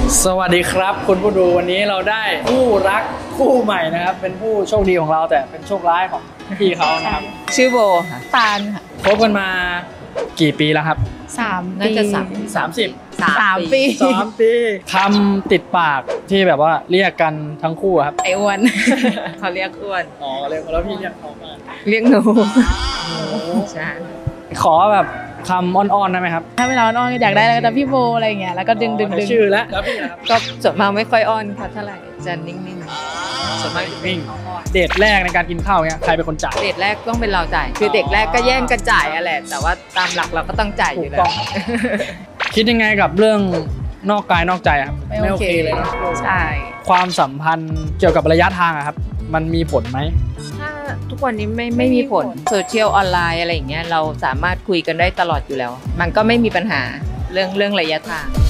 สวัสดีครับคุณผู้ดูวันนี้เราได้คู่รักคู่ใหม่นะครับเป็นผู้โชคดีของเราแต่เป็นโชคร้ายของพี่เขานะครับชื่อโบค่ะตาลค่ะคบกันมากี่ปีแล้วครับ 3 น่าปีจะ 30 ปี 3 ปีคำติดปากที่แบบว่าเรียกกันทั้งคู่ครับไอ้อ้วนเขาเรียกอ้วนอ๋อเรียกแล้วพี่เรียกเขามาเรียกหนูใช่ขอแบบคำอ่อนๆได้ไหมครับถ้าเวลาอ้อนก็อยากได้แล้วแต่พี่โบอะไรอย่างเงี้ยแล้วก็ดึงใช้ชื่อแล้วพี่นะครับก็ส่วนมากไม่ค่อยอ้อนเขาเท่าไหร่จะนิ่งๆส่วนมากวิ่งเดทแรกในการกินข้าวเนี่ยใครเป็นคนจ่ายเด็กแรกต้องเป็นเราจ่ายคือเด็กแรกก็แย่งกันจ่ายอะแหละแต่ว่าตามหลักเราก็ต้องจ่ายอยู่แล้วคิดยังไงกับเรื่องนอกกายนอกใจครับไม่โอเคเลยนะใช่ความสัมพันธ์เกี่ยวกับระยะทางอะครับมันมีผลไหมถ้าทุกวันนี้ไม่มีผลโซเชียลออนไลน์อะไรอย่างเงี้ยเราสามารถคุยกันได้ตลอดอยู่แล้ว มันก็ไม่มีปัญหาเรื่องระยะทาง